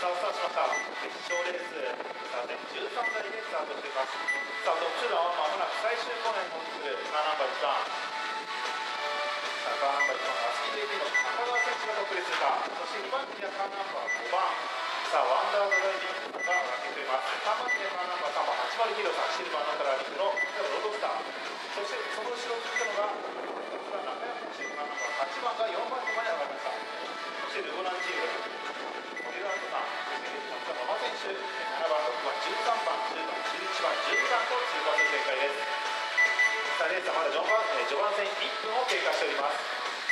さあスタートしました。決勝レースさあ13台でスタートしています。さあドッグランはまもなく最終コーナーに持ってくるカーナンバー1番。さあカーナンバー1番はスキー JP の中川選手がトップで通過。そして2番手にはカーナンバー5番。さあワンダードライビングが上がってくれます。3番手にはカーナンバー3番80キロさんシルバーのカラーリングのロードスター。そしてその後ろを続くのが中山選手カーナンバー8番が4番手まで上がりました。そしてルゴナンチームモデルアントさん、そして野間選手、7番、6番、13番、10番、11番、12番と通過する展開です。さあレースはまだ序盤戦1分を経過しております。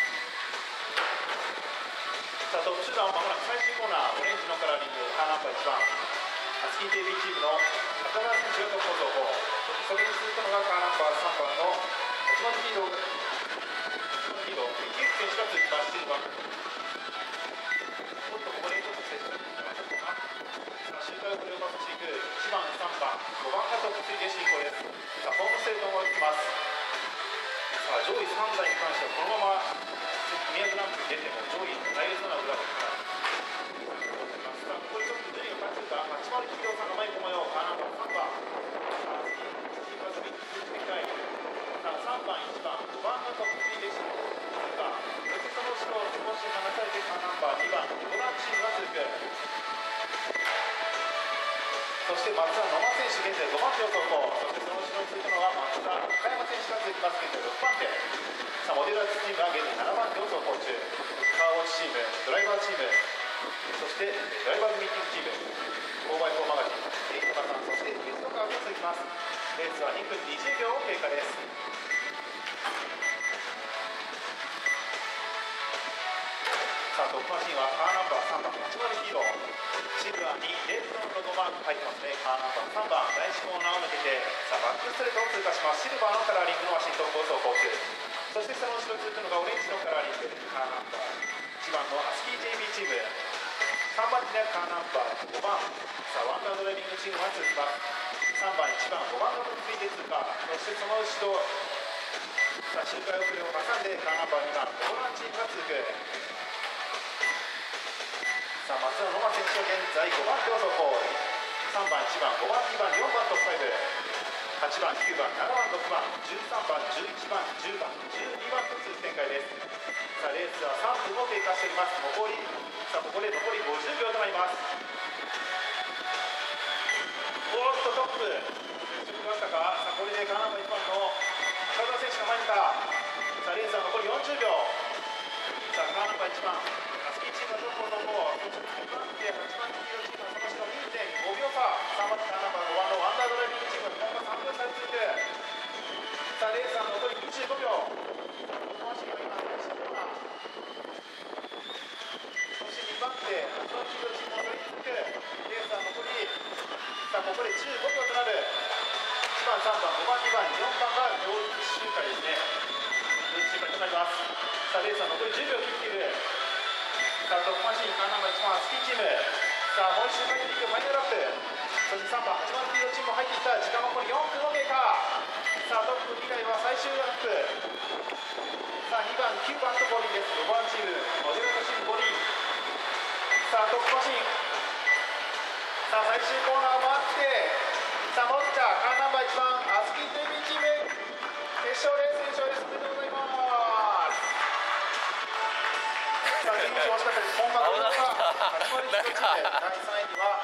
さあトップ集団はまもなく最終コーナー、オレンジのカラーリングカーナンバー1番アスキー JB チームの中川選手がトップを走行。それに続くのがカーナンバー3番の落ちリード池内選手が続きます。シルバーここでちょっと接触がちょっとな。さあ周回遅れをパスしていく1番、3番、5番がトップ3で進行です。さあホームステートもいきます。さあ上位3台に関してはこのまま宮城ランプに出ても上位大列な裏をさあここでちょっと順位が勝つか80キロさんが前にこまようカーナンバー3番。さあスキーパーズに続いていきたい。さあ3番、1番、5番がトップ3で進行ですが、そしてその後ろ少し離されてカーナンバー2番ルゴナンチームが続く。そして松田野間選手現在5番手を走行。そしてその後ろに続いたのは松田中山選手が続きます。現在6番手。さあモデルアーツチームは現在7番手を走行中。カーウォッチチーム、ドライバーチーム、そしてドライバーズミーティングチーム 4x4 マガジン、エイトバさん、そしてウエストカーが続きます。レースは2分20秒経過です。さあトップマシンはカーナンバー3番80キロシルバーにレースのロゴマーク入ってますね。カーナンバー3番第1コーナーを抜けてさあバックストレートを通過します。シルバーのカラーリングのワシントンコースを走行中。そしてその後ろに続くのがオレンジのカラーリングカーナンバー1番のアスキー JB チーム。3番手にはカーナンバー5番さあワンダードライビングチームが続きます。3番、1番、5番がトップ3で通過。そしてその後ろさあ周回遅れを挟んでカーナンバー2番ロゴナンチームが続く。さあ松田野間選手は現在5番手を走行。3番、1番、5番、2番、4番トップ5、8番、9番、7番、6番、13番、11番、10番、12番と続く展開です。さあレースは3分を経過しております。さあここで残り50秒となります。おっとトップ接触があったか。さあこれでカーナンバー1番の中澤選手が前に来た。さあレースは残り40秒。さあカーナンバー1番アスキーチームのトップを走行。2番手8番黄色チームはその後ろ 2.5 秒差。3番手カーナンバー5番のワンダードライビングチーム今後3秒差に続く。さあレースは残り25秒。この足が今新コーナー。そして2番手8番黄色チームもそれに続く。レースは残りさあここで15秒となる。1番、3番、5番、2番、4番が両周回ですね。両周回となります。さあレースは残り10秒切っている。さあトップマシンカーナンバー1番スキーチーム。さあもう1周回っていくファイナルラップ。そして3番、8番黄色チームも入ってきた。時間は残り4分を経過。さあトップ2台は最終ラップ。さあ2番、9番と5輪です。5番チームモデルのチーム5輪。さあトップマシンさあ最終コーナーを回ってさあ戻ってきたカーナンバー1番アスキー JB チーム決勝レース優勝です。おめでとうございます。さあ、準備惜しかったです。本間5秒差、8割1分で第3位には